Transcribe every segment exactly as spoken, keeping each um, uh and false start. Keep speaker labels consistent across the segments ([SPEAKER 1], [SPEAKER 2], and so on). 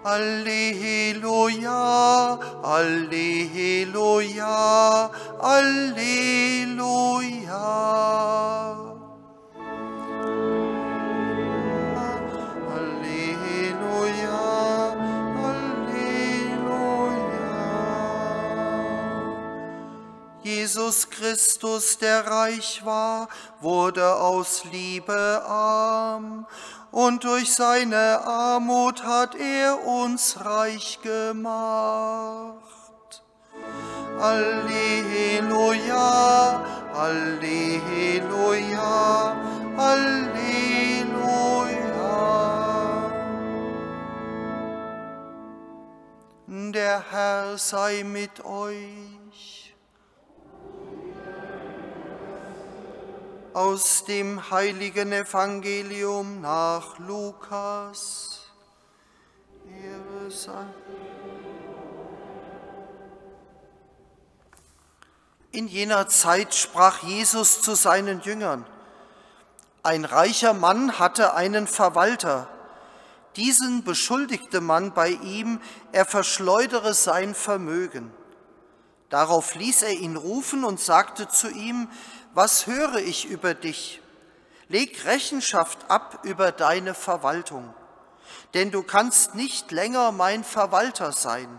[SPEAKER 1] Alleluia, Alleluia, Alleluia. Alleluia, Alleluia. Jesus Christus, der reich war, wurde aus Liebe arm, und durch seine Armut hat er uns reich gemacht. Alleluia, Alleluia, Alleluia. Der Herr sei mit euch. Aus dem heiligen Evangelium nach Lukas. Ehre sei. In jener Zeit sprach Jesus zu seinen Jüngern: Ein reicher Mann hatte einen Verwalter. Diesen beschuldigte man bei ihm, er verschleudere sein Vermögen. Darauf ließ er ihn rufen und sagte zu ihm: Was höre ich über dich? Leg Rechenschaft ab über deine Verwaltung, denn du kannst nicht länger mein Verwalter sein.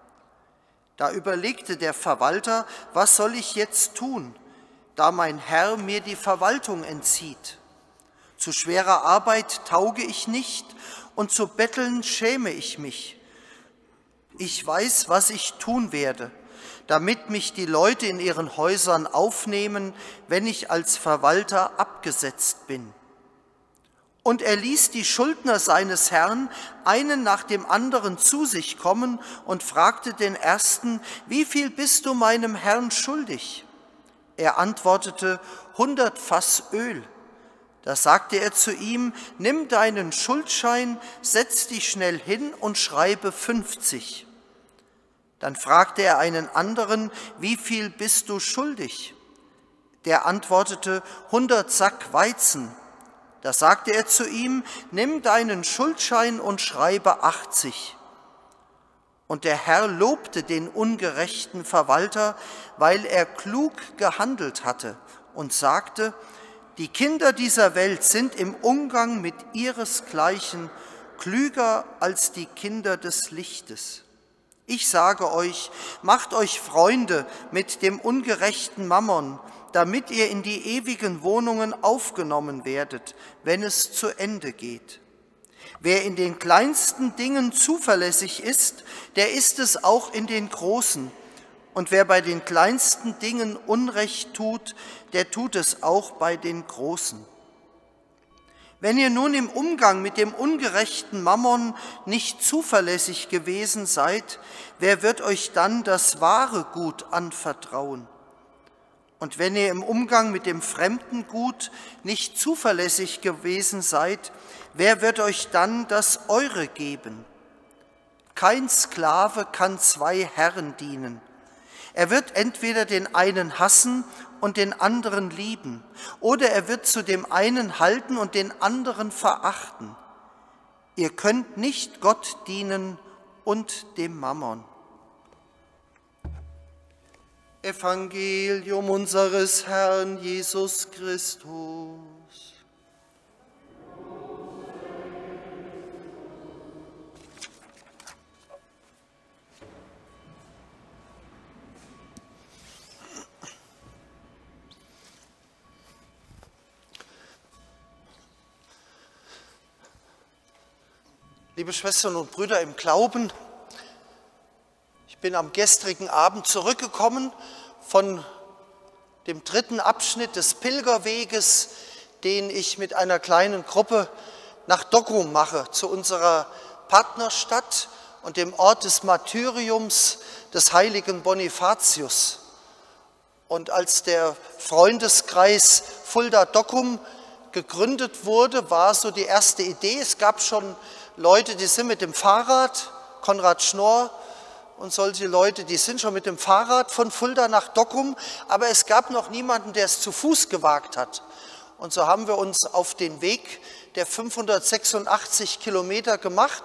[SPEAKER 1] Da überlegte der Verwalter: Was soll ich jetzt tun, da mein Herr mir die Verwaltung entzieht? Zu schwerer Arbeit tauge ich nicht, und zu betteln schäme ich mich. Ich weiß, was ich tun werde, damit mich die Leute in ihren Häusern aufnehmen, wenn ich als Verwalter abgesetzt bin. Und er ließ die Schuldner seines Herrn einen nach dem anderen zu sich kommen und fragte den ersten: Wie viel bist du meinem Herrn schuldig? Er antwortete: hundert Fass Öl. Da sagte er zu ihm: Nimm deinen Schuldschein, setz dich schnell hin und schreibe fünfzig. Dann fragte er einen anderen: Wie viel bist du schuldig? Der antwortete: hundert Sack Weizen. Da sagte er zu ihm: Nimm deinen Schuldschein und schreibe achtzig. Und der Herr lobte den ungerechten Verwalter, weil er klug gehandelt hatte, und sagte: Die Kinder dieser Welt sind im Umgang mit ihresgleichen klüger als die Kinder des Lichtes. Ich sage euch, macht euch Freunde mit dem ungerechten Mammon, damit ihr in die ewigen Wohnungen aufgenommen werdet, wenn es zu Ende geht. Wer in den kleinsten Dingen zuverlässig ist, der ist es auch in den großen. Und wer bei den kleinsten Dingen Unrecht tut, der tut es auch bei den großen. Wenn ihr nun im Umgang mit dem ungerechten Mammon nicht zuverlässig gewesen seid, wer wird euch dann das wahre Gut anvertrauen? Und wenn ihr im Umgang mit dem fremden Gut nicht zuverlässig gewesen seid, wer wird euch dann das eure geben? Kein Sklave kann zwei Herren dienen. Er wird entweder den einen hassen und den anderen lieben, oder er wird zu dem einen halten und den anderen verachten. Ihr könnt nicht Gott dienen und dem Mammon. Evangelium unseres Herrn Jesus Christus. Liebe Schwestern und Brüder im Glauben, ich bin am gestrigen Abend zurückgekommen von dem dritten Abschnitt des Pilgerweges, den ich mit einer kleinen Gruppe nach Dokkum mache, zu unserer Partnerstadt und dem Ort des Martyriums des heiligen Bonifatius. Und als der Freundeskreis Fulda-Dokkum gegründet wurde, war so die erste Idee. Es gab schon Leute, die sind mit dem Fahrrad, Konrad Schnorr und solche Leute, die sind schon mit dem Fahrrad von Fulda nach Dokkum, aber es gab noch niemanden, der es zu Fuß gewagt hat. Und so haben wir uns auf den Weg der fünfhundertsechsundachtzig Kilometer gemacht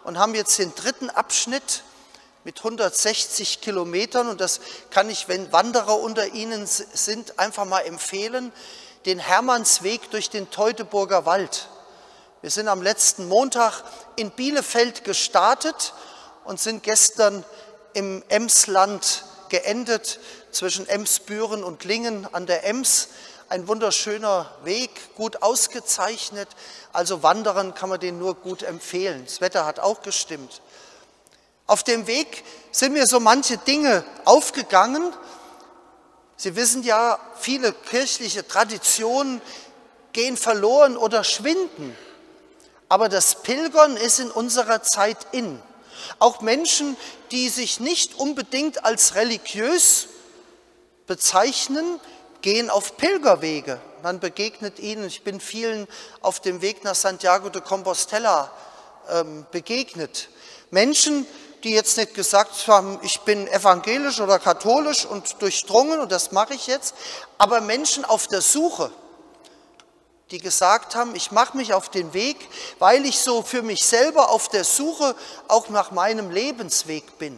[SPEAKER 1] und haben jetzt den dritten Abschnitt mit hundertsechzig Kilometern. Und das kann ich, wenn Wanderer unter Ihnen sind, einfach mal empfehlen, den Hermannsweg durch den Teutoburger Wald. Wir sind am letzten Montag in Bielefeld gestartet und sind gestern im Emsland geendet, zwischen Emsbüren und Lingen an der Ems. Ein wunderschöner Weg, gut ausgezeichnet. Also Wanderern kann man den nur gut empfehlen. Das Wetter hat auch gestimmt. Auf dem Weg sind mir so manche Dinge aufgegangen. Sie wissen ja, viele kirchliche Traditionen gehen verloren oder schwinden. Aber das Pilgern ist in unserer Zeit in. Auch Menschen, die sich nicht unbedingt als religiös bezeichnen, gehen auf Pilgerwege. Man begegnet ihnen, ich bin vielen auf dem Weg nach Santiago de Compostela ähm, begegnet. Menschen, die jetzt nicht gesagt haben, ich bin evangelisch oder katholisch und durchdrungen und das mache ich jetzt, aber Menschen auf der Suche, die gesagt haben, ich mache mich auf den Weg, weil ich so für mich selber auf der Suche auch nach meinem Lebensweg bin.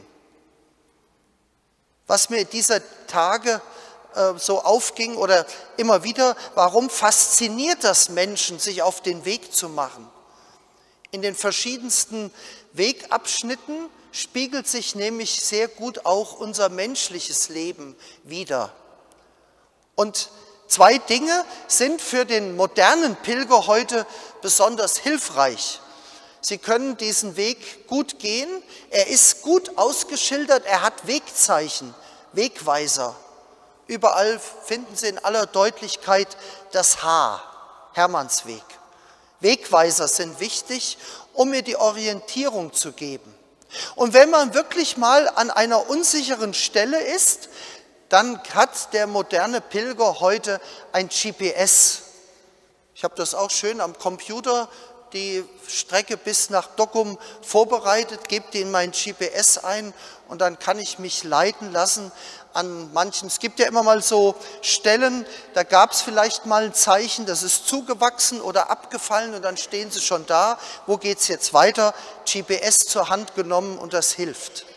[SPEAKER 1] Was mir dieser Tage äh, so aufging oder immer wieder, warum fasziniert das Menschen, sich auf den Weg zu machen? In den verschiedensten Wegabschnitten spiegelt sich nämlich sehr gut auch unser menschliches Leben wider. Und zwei Dinge sind für den modernen Pilger heute besonders hilfreich. Sie können diesen Weg gut gehen, er ist gut ausgeschildert, er hat Wegzeichen, Wegweiser. Überall finden Sie in aller Deutlichkeit das H, Hermannsweg. Wegweiser sind wichtig, um mir die Orientierung zu geben. Und wenn man wirklich mal an einer unsicheren Stelle ist, dann hat der moderne Pilger heute ein G P S. Ich habe das auch schön am Computer, die Strecke bis nach Dokkum vorbereitet, gebe die in mein G P S ein und dann kann ich mich leiten lassen an manchen. Es gibt ja immer mal so Stellen, da gab es vielleicht mal ein Zeichen, das ist zugewachsen oder abgefallen und dann stehen sie schon da. Wo geht es jetzt weiter? G P S zur Hand genommen und das hilft.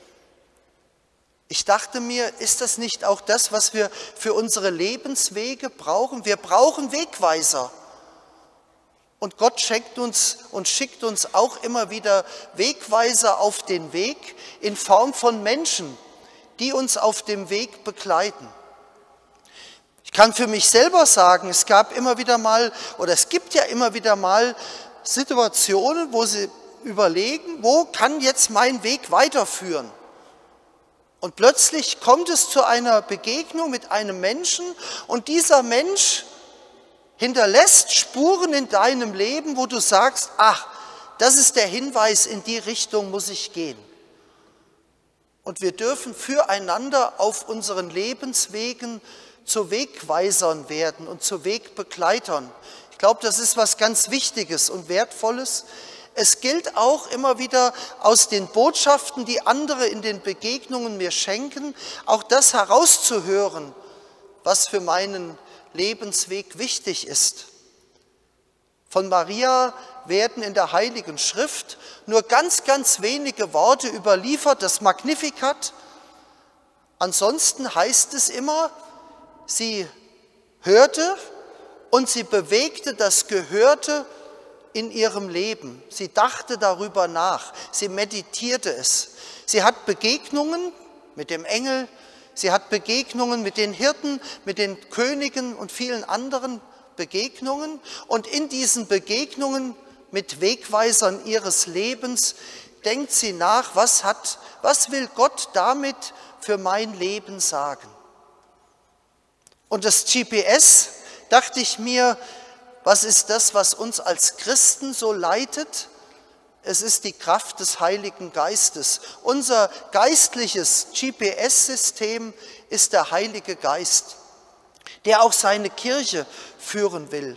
[SPEAKER 1] Ich dachte mir, ist das nicht auch das, was wir für unsere Lebenswege brauchen? Wir brauchen Wegweiser. Und Gott schenkt uns und schickt uns auch immer wieder Wegweiser auf den Weg in Form von Menschen, die uns auf dem Weg begleiten. Ich kann für mich selber sagen, es gab immer wieder mal, oder es gibt ja immer wieder mal Situationen, wo Sie überlegen, wo kann jetzt mein Weg weiterführen? Und plötzlich kommt es zu einer Begegnung mit einem Menschen und dieser Mensch hinterlässt Spuren in deinem Leben, wo du sagst, ach, das ist der Hinweis, in die Richtung muss ich gehen. Und wir dürfen füreinander auf unseren Lebenswegen zu Wegweisern werden und zu Wegbegleitern. Ich glaube, das ist was ganz Wichtiges und Wertvolles. Es gilt auch immer wieder aus den Botschaften, die andere in den Begegnungen mir schenken, auch das herauszuhören, was für meinen Lebensweg wichtig ist. Von Maria werden in der Heiligen Schrift nur ganz, ganz wenige Worte überliefert, das Magnificat. Ansonsten heißt es immer, sie hörte und sie bewegte das Gehörte in ihrem Leben. Sie dachte darüber nach, sie meditierte es. Sie hat Begegnungen mit dem Engel, sie hat Begegnungen mit den Hirten, mit den Königen und vielen anderen Begegnungen. Und in diesen Begegnungen mit Wegweisern ihres Lebens denkt sie nach, was hat, was will Gott damit für mein Leben sagen? Und das G P S, dachte ich mir, was ist das, was uns als Christen so leitet? Es ist die Kraft des Heiligen Geistes. Unser geistliches G P S-System ist der Heilige Geist, der auch seine Kirche führen will.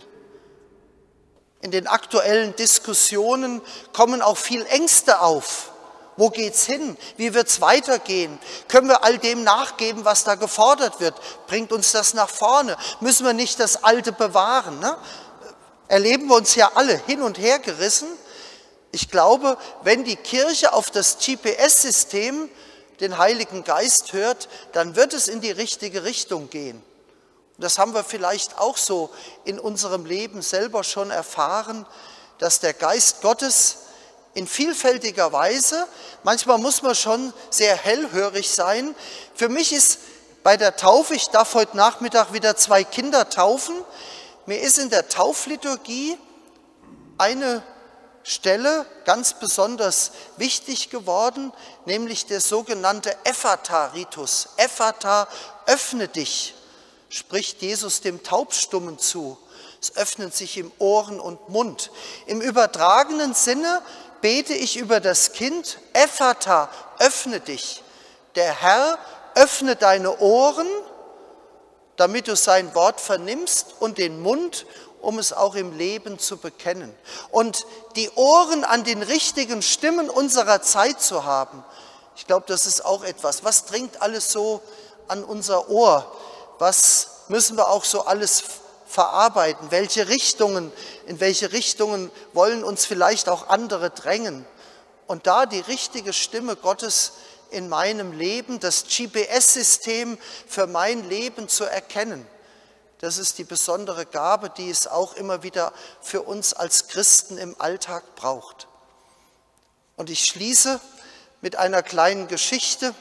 [SPEAKER 1] In den aktuellen Diskussionen kommen auch viel Ängste auf. Wo geht's hin? Wie wird's weitergehen? Können wir all dem nachgeben, was da gefordert wird? Bringt uns das nach vorne? Müssen wir nicht das Alte bewahren? Ne? Erleben wir uns ja alle hin und her gerissen. Ich glaube, wenn die Kirche auf das G P S-System, den Heiligen Geist, hört, dann wird es in die richtige Richtung gehen. Das haben wir vielleicht auch so in unserem Leben selber schon erfahren, dass der Geist Gottes in vielfältiger Weise, manchmal muss man schon sehr hellhörig sein. Für mich ist bei der Taufe, ich darf heute Nachmittag wieder zwei Kinder taufen, mir ist in der Taufliturgie eine Stelle ganz besonders wichtig geworden, nämlich der sogenannte Ephata-Ritus. Ephata, öffne dich, spricht Jesus dem Taubstummen zu. Es öffnet sich im Ohren und Mund. Im übertragenen Sinne bete ich über das Kind, Ephata, öffne dich. Der Herr öffne deine Ohren, damit du sein Wort vernimmst, und den Mund, um es auch im Leben zu bekennen. Und die Ohren an den richtigen Stimmen unserer Zeit zu haben, ich glaube, das ist auch etwas. Was dringt alles so an unser Ohr? Was müssen wir auch so alles verarbeiten? Welche Richtungen, in welche Richtungen wollen uns vielleicht auch andere drängen? Und da die richtige Stimme Gottes in meinem Leben, das G P S-System für mein Leben zu erkennen, das ist die besondere Gabe, die es auch immer wieder für uns als Christen im Alltag braucht. Und ich schließe mit einer kleinen Geschichte.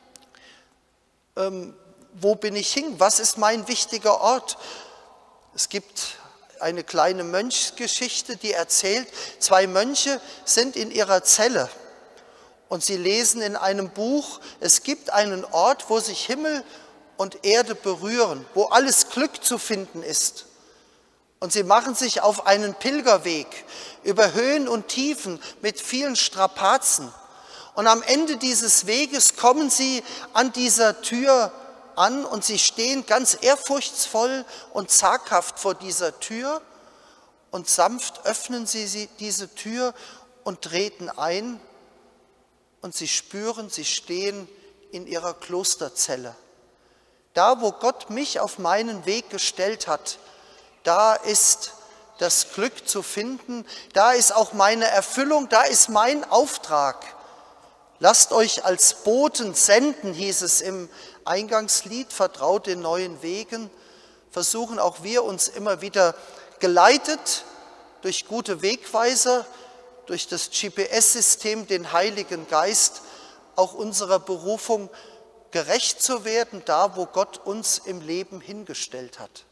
[SPEAKER 1] Ähm, wo bin ich hin? Was ist mein wichtiger Ort? Es gibt eine kleine Mönchsgeschichte, die erzählt, zwei Mönche sind in ihrer Zelle und sie lesen in einem Buch, es gibt einen Ort, wo sich Himmel und Erde berühren, wo alles Glück zu finden ist. Und sie machen sich auf einen Pilgerweg über Höhen und Tiefen mit vielen Strapazen. Und am Ende dieses Weges kommen sie an dieser Tür an und sie stehen ganz ehrfurchtsvoll und zaghaft vor dieser Tür und sanft öffnen sie diese Tür und treten ein und sie spüren, sie stehen in ihrer Klosterzelle. Da, wo Gott mich auf meinen Weg gestellt hat, da ist das Glück zu finden, da ist auch meine Erfüllung, da ist mein Auftrag. Lasst euch als Boten senden, hieß es im Eingangslied, vertraut den neuen Wegen. Versuchen auch wir uns immer wieder geleitet durch gute Wegweiser, durch das G P S-System, den Heiligen Geist, auch unserer Berufung gerecht zu werden, da wo Gott uns im Leben hingestellt hat.